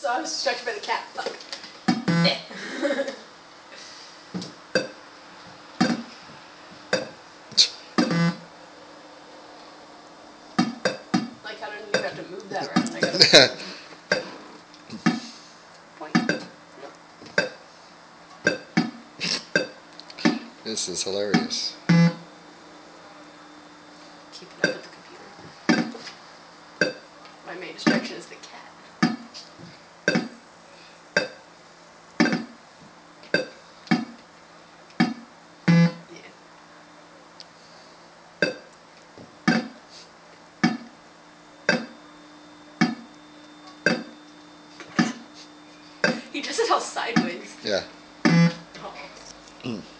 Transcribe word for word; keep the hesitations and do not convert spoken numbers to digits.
So I was distracted by the cat. Fuck. Eh. Like, I don't even have to move that around. I gotta point. This is hilarious. Keeping up with the computer. My main distraction is the cat. He does it all sideways. Yeah. Oh.